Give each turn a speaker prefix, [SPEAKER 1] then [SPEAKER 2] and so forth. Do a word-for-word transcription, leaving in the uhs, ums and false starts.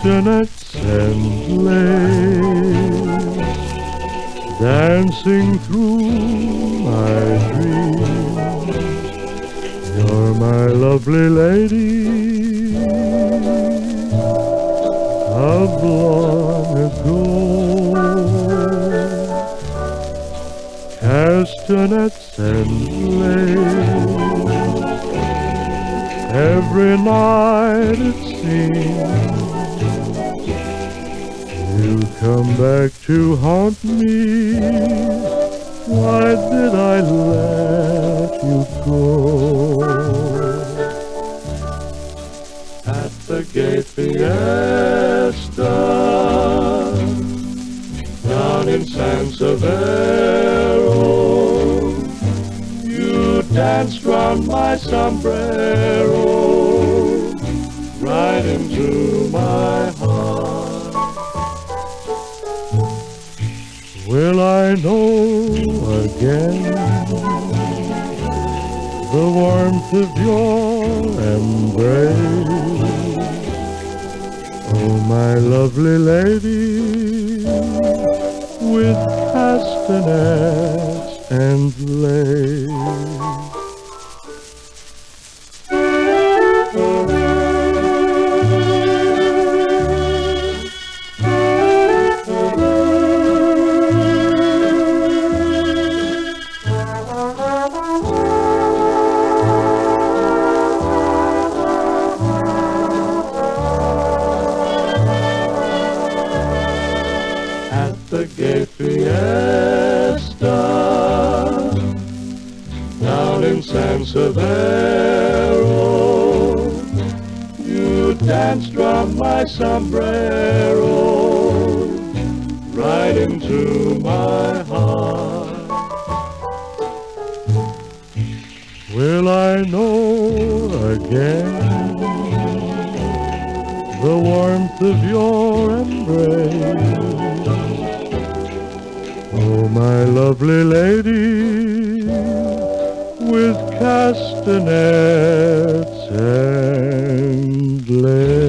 [SPEAKER 1] castanets and lace, dancing through my dreams. You're my lovely lady of long ago. Castanets and lace, every night it seems you come back to haunt me. Why did I let you go? At the gay fiesta down in San Severo, you danced round my sombrero, right into my heart. Will I know again the warmth of your embrace? Oh, my lovely lady, with castanets and lace. The gay fiesta down in San Severo, you danced round my sombrero, right into my heart. Will I know again the warmth of your embrace? Oh, my lovely lady, with castanets and lace.